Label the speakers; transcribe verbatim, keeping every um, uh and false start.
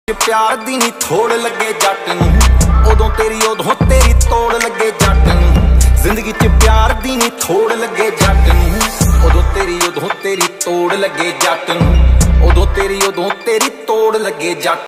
Speaker 1: प्यार दी नी थोड़ लगे जट नूं, उदों तेरी उदों तेरी तोड़ लगे जट नूं। जिंदगी च प्यार दी नी थोड़ लगे जट नूं, उदों तेरी उदों तेरी तोड़ लगे जट नूं। उदों तेरी उदों तेरी तोड़ लगे जट।